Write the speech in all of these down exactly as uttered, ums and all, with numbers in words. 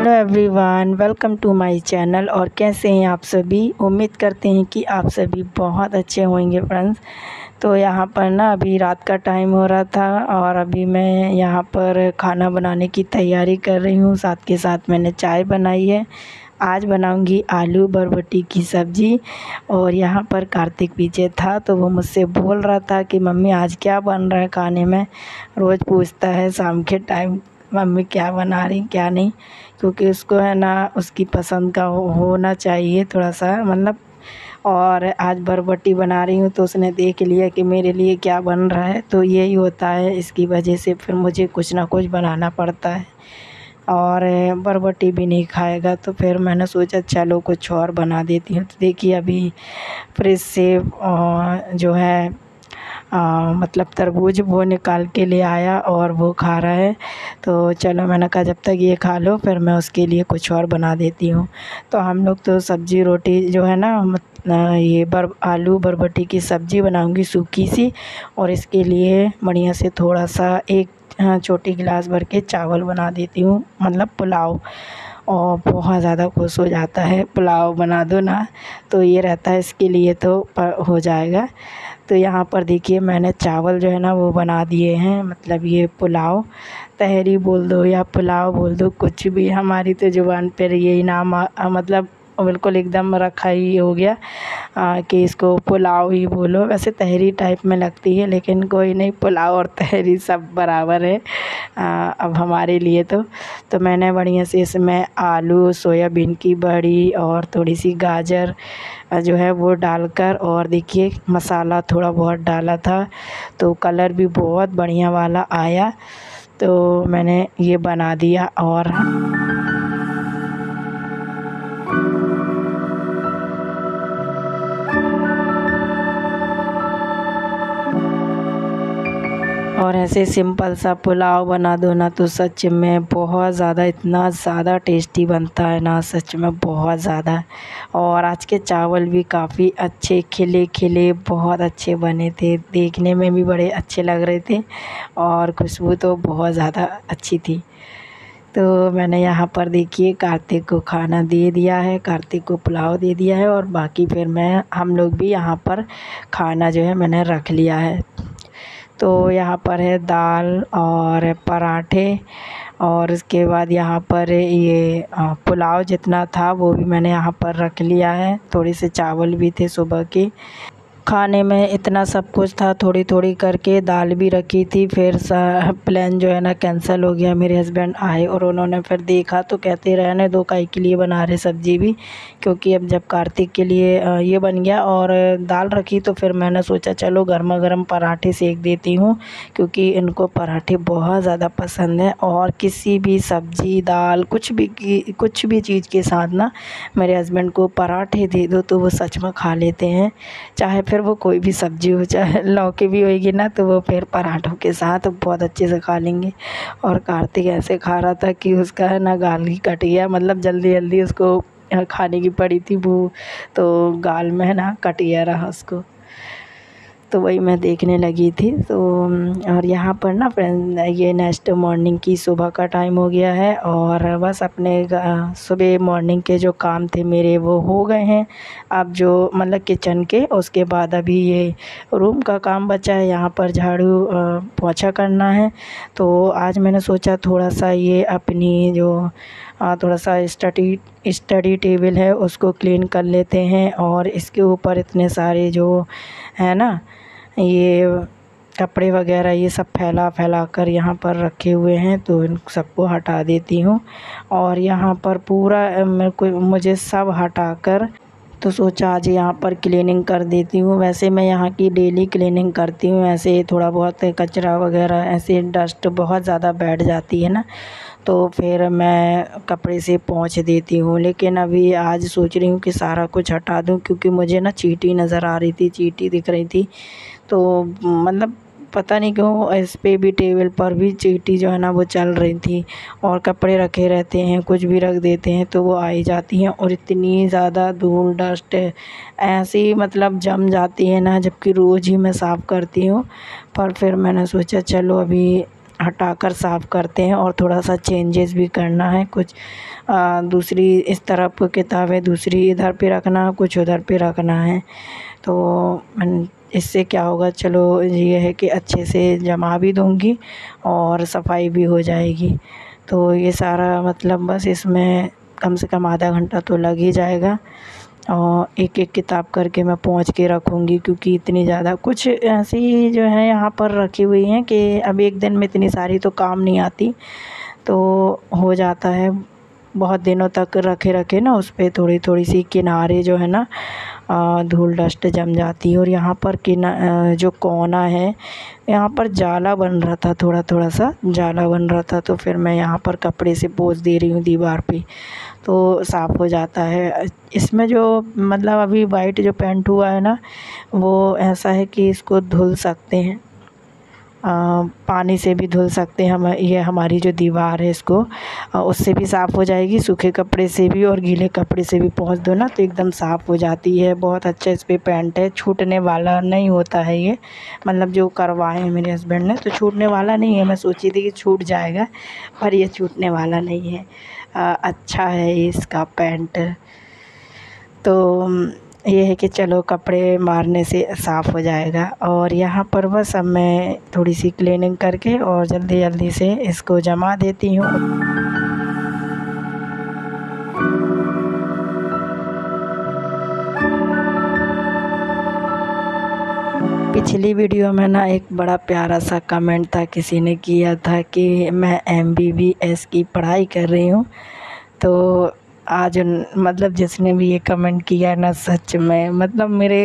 Hello everyone, welcome to my channel. और कैसे हैं आप सभी? उम्मीद करते हैं कि आप सभी बहुत अच्छे होंगे फ्रेंड्स। तो यहाँ पर ना अभी रात का टाइम हो रहा था और अभी मैं यहाँ पर खाना बनाने की तैयारी कर रही हूँ। साथ के साथ मैंने चाय बनाई है। आज बनाऊंगी आलू बरबटी की सब्ज़ी। और यहाँ पर कार्तिक पीछे था तो वो मुझसे बोल रहा था कि मम्मी आज क्या बन रहा है खाने में। रोज़ पूछता है शाम के टाइम मम्मी क्या बना रही क्या नहीं, क्योंकि उसको है ना उसकी पसंद का हो, होना चाहिए थोड़ा सा मतलब। और आज बरबटी बना रही हूँ तो उसने देख लिया कि मेरे लिए क्या बन रहा है, तो यही होता है। इसकी वजह से फिर मुझे कुछ ना कुछ बनाना पड़ता है। और बरबटी भी नहीं खाएगा तो फिर मैंने सोचा चलो कुछ और बना देती हूँ। तो देखिए अभी फ्रिज से अ, जो है आ, मतलब तरबूज वो निकाल के ले आया और वो खा रहा है। तो चलो मैंने कहा जब तक ये खा लो फिर मैं उसके लिए कुछ और बना देती हूँ। तो हम लोग तो सब्ज़ी रोटी जो है ना मत, आ, ये बर आलू बरबटी की सब्ज़ी बनाऊंगी सूखी सी। और इसके लिए बढ़िया से थोड़ा सा एक हाँ, छोटी गिलास भर के चावल बना देती हूँ, मतलब पुलाव। और बहुत ज़्यादा खुश हो जाता है पुलाव बना दो ना, तो ये रहता है इसके लिए तो पर हो जाएगा। तो यहाँ पर देखिए मैंने चावल जो है ना वो बना दिए हैं, मतलब ये पुलाव तहरी बोल दो या पुलाव बोल दो, कुछ भी। हमारी तो ज़ुबान पर यही नाम आ, आ, मतलब बिल्कुल एकदम रखा ही हो गया आ, कि इसको पुलाव ही बोलो। वैसे तहरी टाइप में लगती है लेकिन कोई नहीं, पुलाव और तहरी सब बराबर है आ, अब हमारे लिए तो। तो मैंने बढ़िया से इसमें आलू सोयाबीन की बड़ी और थोड़ी सी गाजर जो है वो डालकर, और देखिए मसाला थोड़ा बहुत डाला था तो कलर भी बहुत बढ़िया वाला आया। तो मैंने ये बना दिया। और और ऐसे सिंपल सा पुलाव बना दो ना तो सच में बहुत ज़्यादा, इतना ज़्यादा टेस्टी बनता है ना, सच में बहुत ज़्यादा। और आज के चावल भी काफ़ी अच्छे खिले खिले बहुत अच्छे बने थे, देखने में भी बड़े अच्छे लग रहे थे और खुशबू तो बहुत ज़्यादा अच्छी थी। तो मैंने यहाँ पर देखिए कार्तिक को खाना दे दिया है, कार्तिक को पुलाव दे दिया है और बाकी फिर मैं हम लोग भी यहाँ पर खाना जो है मैंने रख लिया है। तो यहाँ पर है दाल और पराठे, और उसके बाद यहाँ पर ये पुलाव जितना था वो भी मैंने यहाँ पर रख लिया है। थोड़े से चावल भी थे सुबह के खाने में, इतना सब कुछ था थोड़ी थोड़ी करके। दाल भी रखी थी, फिर प्लान जो है ना कैंसिल हो गया। मेरे हस्बैंड आए और उन्होंने फिर देखा तो कहते रहने दो काहे के लिए बना रहे सब्ज़ी भी, क्योंकि अब जब कार्तिक के लिए ये बन गया और दाल रखी तो फिर मैंने सोचा चलो गर्मा गर्म पराठे सेक देती हूँ, क्योंकि इनको पराठे बहुत ज़्यादा पसंद है। और किसी भी सब्ज़ी दाल कुछ भी कुछ भी चीज़ के साथ ना मेरे हस्बैंड को पराठे दे दो तो वो सच में खा लेते हैं, चाहे फिर वो कोई भी सब्ज़ी हो, चाहे लौकी भी होएगी ना तो वो फिर पराठों के साथ बहुत अच्छे से खा लेंगे। और कार्तिक ऐसे खा रहा था कि उसका है ना गाल ही कट गया, मतलब जल्दी जल्दी उसको खाने की पड़ी थी वो, तो गाल में है ना कट गया रहा उसको। तो वही मैं देखने लगी थी। तो और यहाँ पर ना फ्रेंड ये नेक्स्ट मॉर्निंग की सुबह का टाइम हो गया है और बस अपने सुबह मॉर्निंग के जो काम थे मेरे वो हो गए हैं। अब जो मतलब किचन के, उसके बाद अभी ये रूम का काम बचा है, यहाँ पर झाड़ू पोछा करना है। तो आज मैंने सोचा थोड़ा सा ये अपनी जो थोड़ा सा स्टडी स्टडी टेबल है उसको क्लीन कर लेते हैं। और इसके ऊपर इतने सारे जो है ना ये कपड़े वगैरह ये सब फैला फैला कर यहाँ पर रखे हुए हैं, तो इन सबको हटा देती हूँ। और यहाँ पर पूरा मेरे को मुझे सब हटाकर तो सोचा आज यहाँ पर क्लीनिंग कर देती हूँ। वैसे मैं यहाँ की डेली क्लीनिंग करती हूँ, ऐसे थोड़ा बहुत कचरा वगैरह ऐसे डस्ट बहुत ज़्यादा बैठ जाती है ना, तो फिर मैं कपड़े से पोंछ देती हूँ। लेकिन अभी आज सोच रही हूँ कि सारा कुछ हटा दूँ, क्योंकि मुझे ना चींटी नज़र आ रही थी, चींटी दिख रही थी। तो मतलब पता नहीं क्यों इस पे भी टेबल पर भी चींटी जो है ना वो चल रही थी। और कपड़े रखे रहते हैं, कुछ भी रख देते हैं तो वो आई जाती हैं, और इतनी ज़्यादा धूल डस्ट ऐसी मतलब जम जाती है ना, जबकि रोज़ ही मैं साफ़ करती हूँ। पर फिर मैंने सोचा चलो अभी हटाकर साफ़ करते हैं और थोड़ा सा चेंजेस भी करना है। कुछ आ, दूसरी इस तरफ किताबें दूसरी इधर पे रखना, कुछ उधर पे रखना है। तो इससे क्या होगा, चलो ये है कि अच्छे से जमा भी दूँगी और सफाई भी हो जाएगी। तो ये सारा मतलब बस इसमें कम से कम आधा घंटा तो लग ही जाएगा और एक एक किताब करके मैं पोंछ के रखूँगी, क्योंकि इतनी ज़्यादा कुछ ऐसी जो है यहाँ पर रखी हुई हैं कि अब एक दिन में इतनी सारी तो काम नहीं आती, तो हो जाता है बहुत दिनों तक रखे रखे ना उस पर थोड़ी थोड़ी सी किनारे जो है ना धूल डस्ट जम जाती है। और यहाँ पर किना जो कोना है यहाँ पर जाला बन रहा था, थोड़ा थोड़ा सा जाला बन रहा था, तो फिर मैं यहाँ पर कपड़े से पोंछ दे रही हूँ दीवार पे, तो साफ़ हो जाता है। इसमें जो मतलब अभी वाइट जो पेंट हुआ है ना, वो ऐसा है कि इसको धुल सकते हैं, आ, पानी से भी धुल सकते हैं हम। ये हमारी जो दीवार है इसको आ, उससे भी साफ़ हो जाएगी, सूखे कपड़े से भी और गीले कपड़े से भी पोंछ दो ना तो एकदम साफ़ हो जाती है। बहुत अच्छा इस पर पेंट है, छूटने वाला नहीं होता है ये, मतलब जो करवाए हैं मेरे हस्बैंड ने तो छूटने वाला नहीं है। मैं सोची थी कि छूट जाएगा, पर ये छूटने वाला नहीं है। आ, अच्छा है इसका पेंट। तो ये है कि चलो कपड़े मारने से साफ़ हो जाएगा। और यहाँ पर बस अब मैं थोड़ी सी क्लीनिंग करके और जल्दी जल्दी से इसको जमा देती हूँ। पिछली वीडियो में ना एक बड़ा प्यारा सा कमेंट था, किसी ने किया था कि मैं एम बी बी एस की पढ़ाई कर रही हूँ। तो आज मतलब जिसने भी ये कमेंट किया ना, सच में मतलब मेरे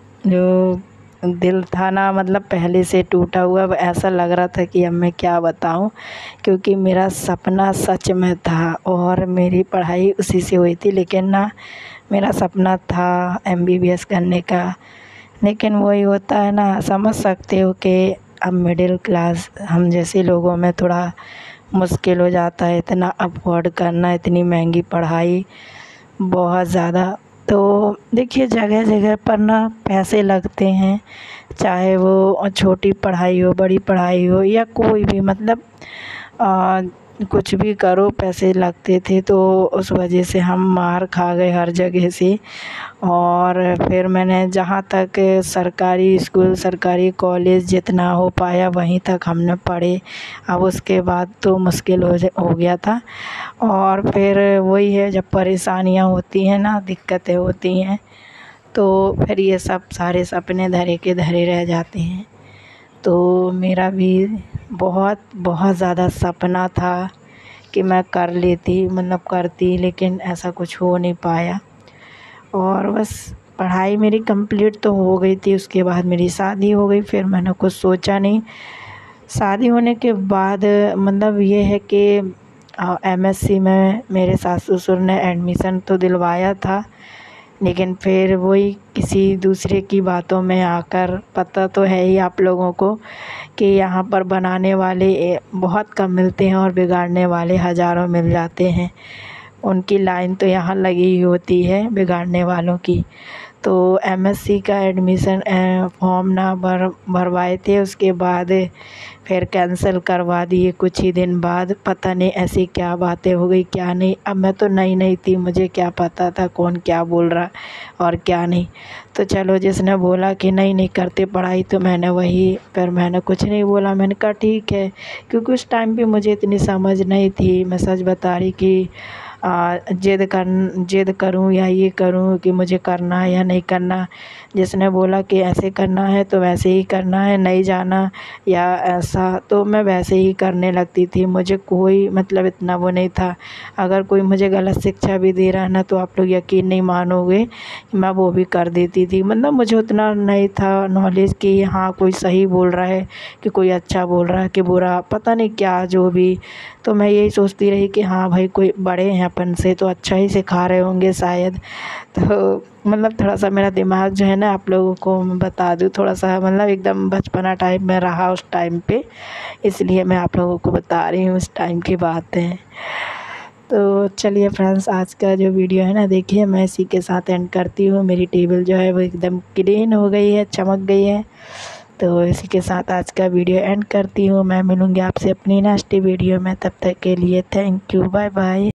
जो दिल था ना, मतलब पहले से टूटा हुआ, ऐसा लग रहा था कि अब मैं क्या बताऊं, क्योंकि मेरा सपना सच में था और मेरी पढ़ाई उसी से हुई थी। लेकिन ना मेरा सपना था एम बी बी एस करने का, लेकिन वही होता है ना, समझ सकते हो कि अब मिडिल क्लास हम जैसे लोगों में थोड़ा मुश्किल हो जाता है इतना अफोर्ड करना, इतनी महंगी पढ़ाई बहुत ज़्यादा। तो देखिए जगह जगह पर ना पैसे लगते हैं, चाहे वो छोटी पढ़ाई हो, बड़ी पढ़ाई हो या कोई भी, मतलब आ, कुछ भी करो पैसे लगते थे। तो उस वजह से हम मार खा गए हर जगह से। और फिर मैंने जहाँ तक सरकारी स्कूल, सरकारी कॉलेज जितना हो पाया वहीं तक हमने पढ़े। अब उसके बाद तो मुश्किल हो हो गया था। और फिर वही है, जब परेशानियाँ होती हैं ना, दिक्कतें होती हैं, तो फिर ये सब सारे सपने धरे के धरे रह जाते हैं। तो मेरा भी बहुत बहुत ज़्यादा सपना था कि मैं कर लेती, मतलब करती, लेकिन ऐसा कुछ हो नहीं पाया। और बस पढ़ाई मेरी कंप्लीट तो हो गई थी, उसके बाद मेरी शादी हो गई। फिर मैंने कुछ सोचा नहीं। शादी होने के बाद मतलब ये है कि एम एस सी में मेरे सास ससुर ने एडमिशन तो दिलवाया था, लेकिन फिर वही किसी दूसरे की बातों में आकर, पता तो है ही आप लोगों को कि यहाँ पर बनाने वाले बहुत कम मिलते हैं और बिगाड़ने वाले हज़ारों मिल जाते हैं। उनकी लाइन तो यहाँ लगी ही होती है बिगाड़ने वालों की। तो एम एस सी का एडमिशन फॉर्म ना भर भरवाए थे, उसके बाद फिर कैंसिल करवा दिए कुछ ही दिन बाद। पता नहीं ऐसी क्या बातें हो गई क्या नहीं। अब मैं तो नई नई थी, मुझे क्या पता था कौन क्या बोल रहा और क्या नहीं। तो चलो जिसने बोला कि नहीं नहीं करते पढ़ाई, तो मैंने वही, फिर मैंने कुछ नहीं बोला, मैंने कहा ठीक है। क्योंकि उस टाइम पे मुझे इतनी समझ नहीं थी, मैं सच बता रही कि जिद कर जिद करूं या ये करूं कि मुझे करना है या नहीं करना। जिसने बोला कि ऐसे करना है तो वैसे ही करना है, नहीं जाना या ऐसा, तो मैं वैसे ही करने लगती थी। मुझे कोई मतलब इतना वो नहीं था। अगर कोई मुझे गलत शिक्षा भी दे रहा है ना, तो आप लोग यकीन नहीं मानोगे कि मैं वो भी कर देती थी। मतलब मुझे उतना नहीं था नॉलेज कि हाँ कोई सही बोल रहा है कि कोई अच्छा बोल रहा है कि बुरा, पता नहीं क्या जो भी। तो मैं यही सोचती रही कि हाँ भाई कोई बड़े हैं अपन से तो अच्छा ही सिखा रहे होंगे शायद। तो मतलब थोड़ा सा मेरा दिमाग जो है ना, आप लोगों को मैं बता दूँ, थोड़ा सा मतलब एकदम बचपना टाइम में रहा उस टाइम पे, इसलिए मैं आप लोगों को बता रही हूँ उस टाइम की बातें। तो चलिए फ्रेंड्स, आज का जो वीडियो है ना, देखिए मैं इसी के साथ एंड करती हूँ। मेरी टेबल जो है वो एकदम क्लीन हो गई है, चमक गई है। तो इसी के साथ आज का वीडियो एंड करती हूँ। मैं मिलूँगी आपसे अपनी नेक्स्ट वीडियो में, तब तक के लिए थैंक यू, बाय बाय।